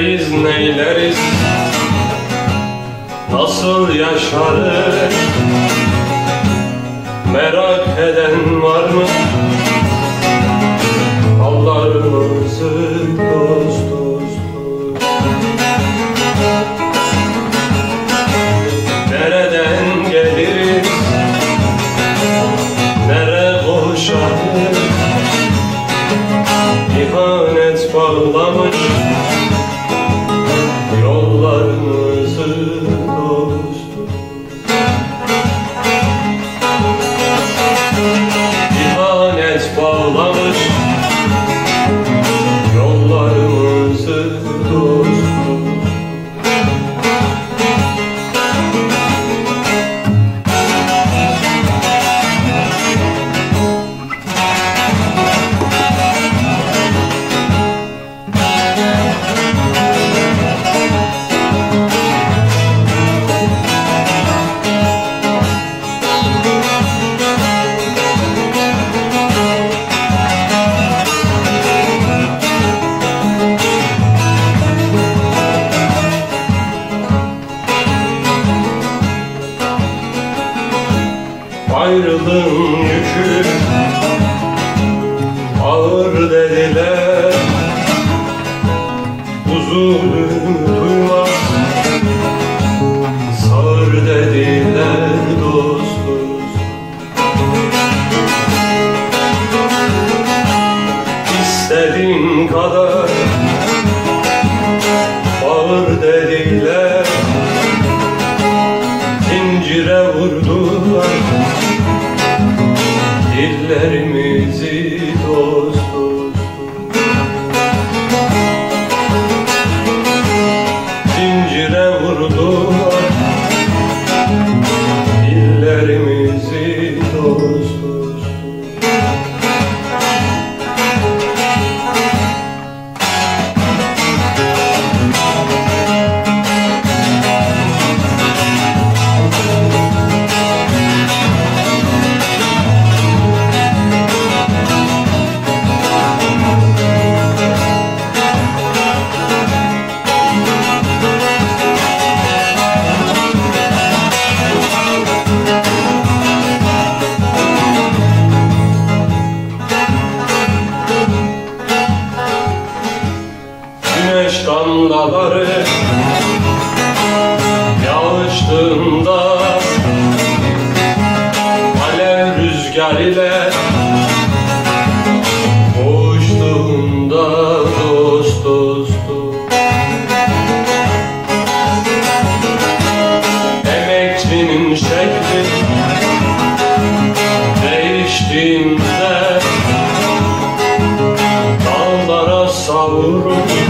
Neyleriz neyleriz, nasıl yaşarız? Merak eden var mı? Hallarımızı dost dost dost. Nereden geliriz? Nere koşarız? İhanet bağlamış yollarımızı dost dost. İhanet bağlamış yollarımızı dost dost. Ayrılığın yükü ağır dediler, huzurunu duymaz sağır dediler dost dost. İstediğin kadar bağır dediler, zincire vurdular dillerimizi dost dost. Zincire vurdular dillerimizi dost dost. Güneş damlaları yağıştığında, alev rüzgar ile boğuştuğunda dost dost dost. Emekçinin şekli değiştiğinde dağlara savrulur